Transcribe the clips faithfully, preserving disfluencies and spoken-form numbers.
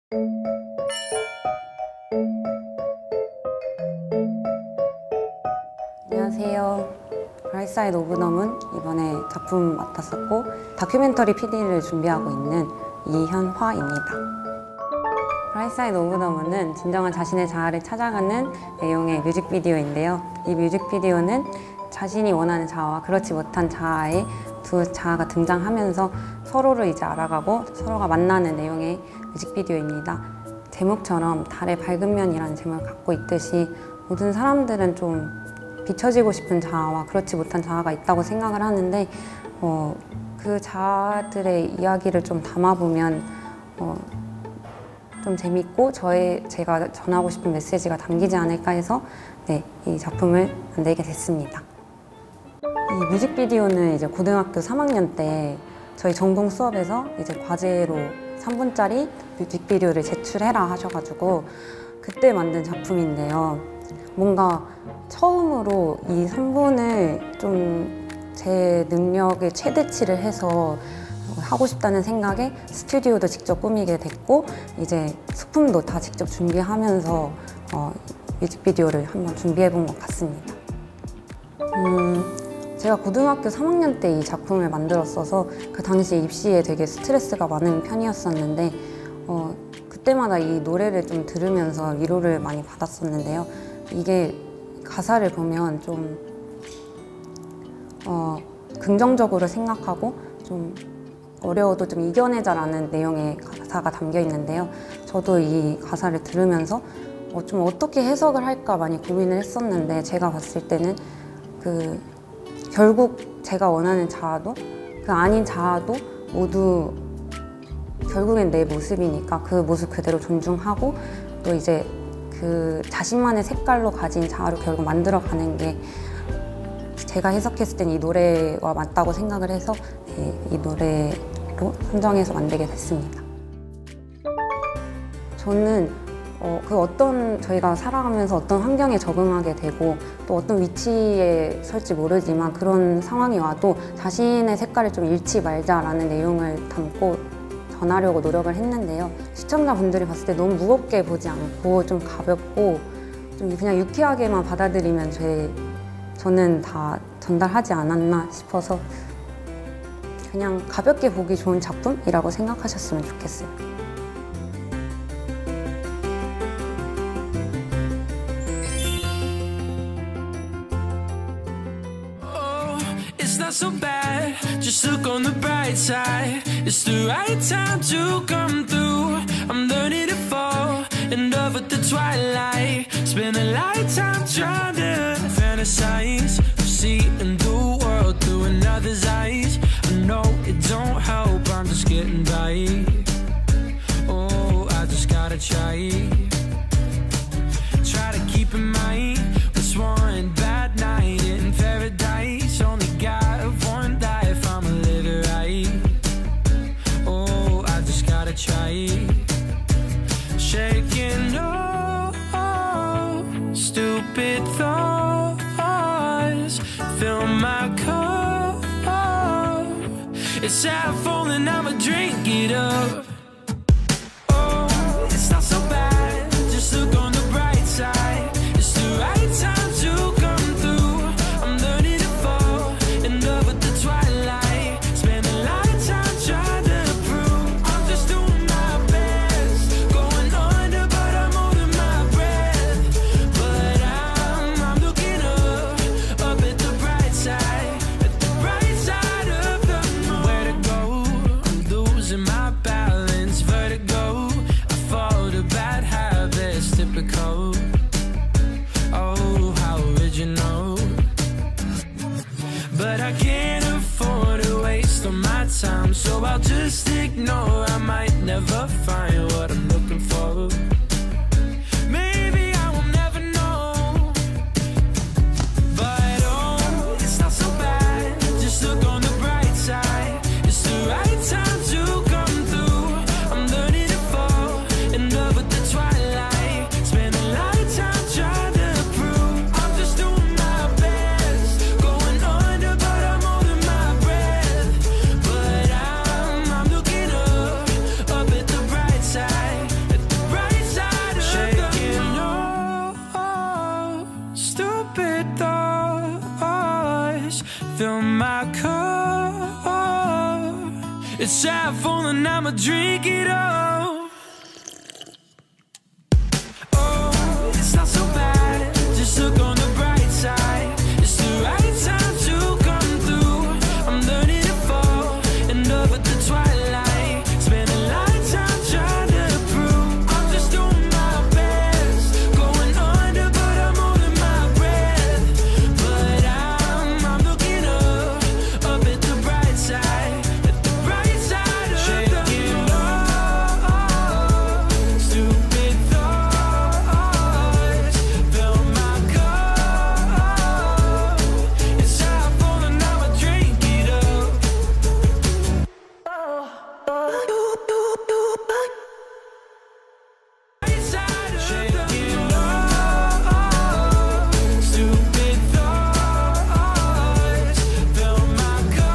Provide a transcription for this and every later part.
안녕하세요. 브라이트 사이드 오브 더 문 이번에 작품 맡았었고 다큐멘터리 피디를 준비하고 있는 이현화입니다. 브라이트 사이드 오브 더 문은 진정한 자신의 자아를 찾아가는 내용의 뮤직비디오인데요. 이 뮤직비디오는 자신이 원하는 자아와 그렇지 못한 자아의 두 자아가 등장하면서 서로를 이제 알아가고 서로가 만나는 내용의 뮤직비디오입니다. 제목처럼 달의 밝은 면이라는 제목을 갖고 있듯이 모든 사람들은 좀 비춰지고 싶은 자아와 그렇지 못한 자아가 있다고 생각을 하는데 어, 그 자아들의 이야기를 좀 담아보면 어, 좀 재밌고 저의, 제가 전하고 싶은 메시지가 담기지 않을까 해서 네, 이 작품을 만들게 됐습니다. 이 뮤직비디오는 이제 고등학교 삼 학년 때 저희 전공 수업에서 이제 과제로 삼 분짜리 뮤직비디오를 제출해라 하셔가지고 그때 만든 작품인데요. 뭔가 처음으로 이 삼 분을 좀 제 능력에 최대치를 해서 하고 싶다는 생각에 스튜디오도 직접 꾸미게 됐고 이제 소품도 다 직접 준비하면서 어, 뮤직비디오를 한번 준비해 본 것 같습니다. 음, 제가 고등학교 삼 학년 때 이 작품을 만들었어서 그 당시에 입시에 되게 스트레스가 많은 편이었었는데 어, 그때마다 이 노래를 좀 들으면서 위로를 많이 받았었는데요. 이게 가사를 보면 좀 어, 긍정적으로 생각하고 좀 어려워도 좀 이겨내자라는 내용의 가사가 담겨 있는데요. 저도 이 가사를 들으면서 어, 좀 어떻게 해석을 할까 많이 고민을 했었는데 제가 봤을 때는 그 결국 제가 원하는 자아도 그 아닌 자아도 모두 결국엔 내 모습이니까 그 모습 그대로 존중하고 또 이제 그 자신만의 색깔로 가진 자아를 결국 만들어가는 게 제가 해석했을 땐 이 노래와 맞다고 생각을 해서 네, 이 노래로 선정해서 만들게 됐습니다. 저는 어, 그 어떤 저희가 살아가면서 어떤 환경에 적응하게 되고 또 어떤 위치에 설지 모르지만 그런 상황이 와도 자신의 색깔을 좀 잃지 말자라는 내용을 담고 전하려고 노력을 했는데요. 시청자분들이 봤을 때 너무 무겁게 보지 않고 좀 가볍고 좀 그냥 유쾌하게만 받아들이면 제, 저는 다 전달하지 않았나 싶어서 그냥 가볍게 보기 좋은 작품이라고 생각하셨으면 좋겠어요. Not so bad, just look on the bright side. It's the right time to come through. I'm learning to fall in love with the twilight. Spend a lifetime trying to fantasize of seeing the world through another's eyes. I know it don't help, I'm just getting by. Oh, I just gotta try. Try to keep in mind what's one bad night in paradise. Only got one life, I'ma live it right. Oh, I just gotta try. Shaking off stupid thoughts, fill my cup. It's half full and I'ma drink it up. Oh, it's not so bad, just look on the bright side. It's the right time to come through. I'm learning to fall in love with the twilight. Spend a lifetime trying to prove I'm just doing my best. Going under but I'm holding my breath. But I'm, I'm looking up, up at the bright side. At the bright side of the moon. Where to go? I'm losing my balance. Vertigo, I fall to bad habits. Typical. Oh, how original. But I can't afford to waste all my time, so I'll just ignore. I might never find what I'm looking for. Maybe I will never know. But oh, it's not so bad, just look on the bright side. It's the right time to come through. I'm learning to fall in love with the twilight. Spend a lifetime trying to prove I'm just doing my best. Going under but I'm holding my breath. But I'm, I'm looking up, up at the bright side. It's half full and I'ma drink it up. Oh, it's not so bad. Just look on the bright side. It's the right time to come through. I'm learning to fall in love with the twilight. Spend a lifetime trying to prove I'm just doing my best. Going under, but I'm holding my breath. But I'm, I'm looking up, up at the bright side, at the bright side of shaking the off. Stupid thoughts fill my cup. It's half full and I'ma drink it up. Bright side of shaking off. Stupid thoughts fill my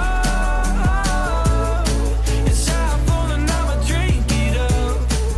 cup. It's half full and I'ma drink it up.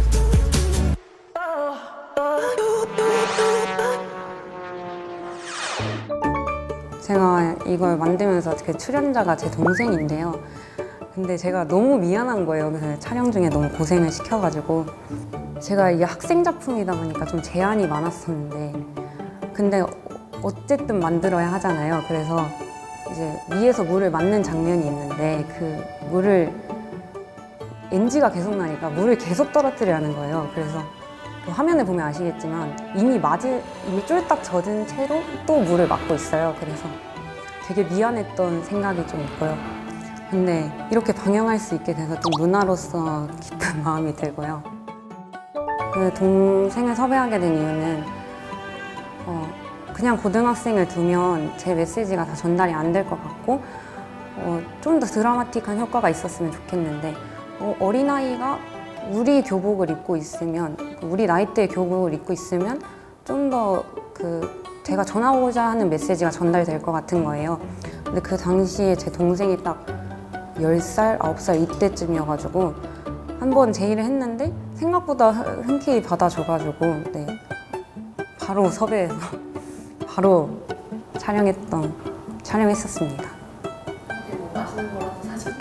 제가 이걸 만들면서 그 출연자가 제 동생인데요. 근데 제가 너무 미안한 거예요. 그래서 촬영 중에 너무 고생을 시켜가지고 제가 이게 학생 작품이다 보니까 좀 제한이 많았었는데 근데 어쨌든 만들어야 하잖아요. 그래서 이제 위에서 물을 맞는 장면이 있는데 그 물을 엔지가 계속 나니까 물을 계속 떨어뜨리라는 거예요. 그래서 그 화면을 보면 아시겠지만 이미 맞은 이미 쫄딱 젖은 채로 또 물을 맞고 있어요. 그래서 되게 미안했던 생각이 좀 있고요. 근데 이렇게 방영할 수 있게 돼서 좀 누나로서 기쁜 마음이 들고요. 그 동생을 섭외하게 된 이유는 어, 그냥 고등학생을 두면 제 메시지가 다 전달이 안 될 것 같고 어, 좀 더 드라마틱한 효과가 있었으면 좋겠는데 어, 어린아이가 우리 교복을 입고 있으면 우리 나이대의 교복을 입고 있으면 좀 더 그 제가 전하고자 하는 메시지가 전달될 것 같은 거예요. 근데 그 당시에 제 동생이 딱 열 살, 아홉 살 이때쯤이어가지고 한번 제의를 했는데 생각보다 흔쾌히 받아줘가지고 네, 바로 섭외해서 바로 촬영했던 촬영했었습니다. 뭐 맛있는 거라도 사줬어요?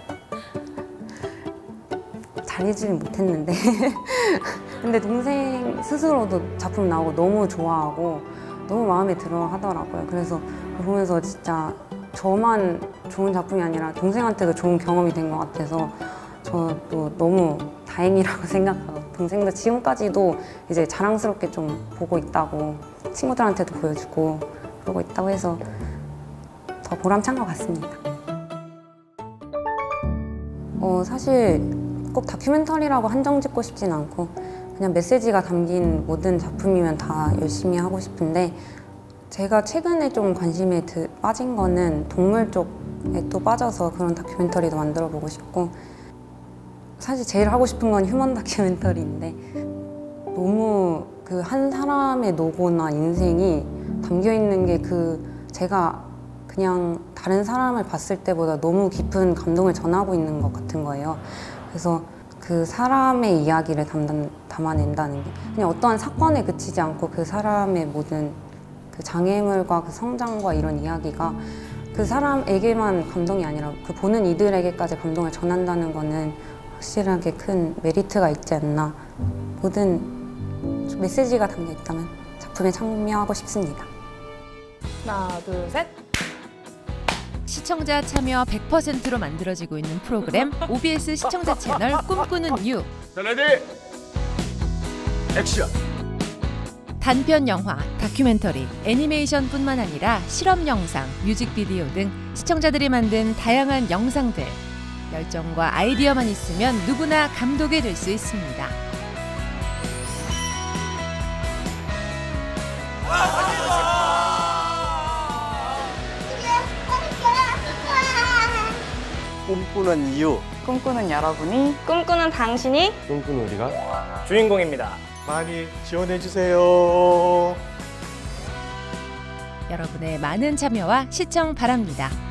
잘해주진 못했는데 근데 동생 스스로도 작품 나오고 너무 좋아하고 너무 마음에 들어 하더라고요. 그래서 보면서 진짜 저만 좋은 작품이 아니라 동생한테도 좋은 경험이 된 것 같아서 저도 너무 다행이라고 생각하고 동생도 지금까지도 이제 자랑스럽게 좀 보고 있다고 친구들한테도 보여주고 그러고 있다고 해서 더 보람찬 것 같습니다. 어, 사실 꼭 다큐멘터리라고 한정 짓고 싶진 않고 그냥 메시지가 담긴 모든 작품이면 다 열심히 하고 싶은데 제가 최근에 좀 관심에 드, 빠진 거는 동물 쪽에 또 빠져서 그런 다큐멘터리도 만들어 보고 싶고 사실 제일 하고 싶은 건 휴먼 다큐멘터리인데 너무 그 한 사람의 노고나 인생이 담겨 있는 게 그 제가 그냥 다른 사람을 봤을 때보다 너무 깊은 감동을 전하고 있는 것 같은 거예요. 그래서 그 사람의 이야기를 담당, 담아낸다는 게 그냥 어떠한 사건에 그치지 않고 그 사람의 모든 그 장애물과 그 성장과 이런 이야기가 그 사람에게만 감동이 아니라 그 보는 이들에게까지 감동을 전한다는 거는 확실하게 큰 메리트가 있지 않나. 모든 메시지가 담겨 있다면 작품에 참여하고 싶습니다. 하나, 둘, 셋. 시청자 참여 백 퍼센트로 만들어지고 있는 프로그램 오비에스 시청자 채널 꿈꾸는 유. 자, 레디 액션. 단편 영화, 다큐멘터리, 애니메이션뿐만 아니라 실험 영상, 뮤직비디오 등 시청자들이 만든 다양한 영상들. 열정과 아이디어만 있으면 누구나 감독이 될 수 있습니다. 꿈꾸는 이유. 꿈꾸는 여러분이, 꿈꾸는 당신이 꿈꾸는 우리가 주인공입니다. 많이 지원해 주세요. 여러분의 많은 참여와 시청 바랍니다.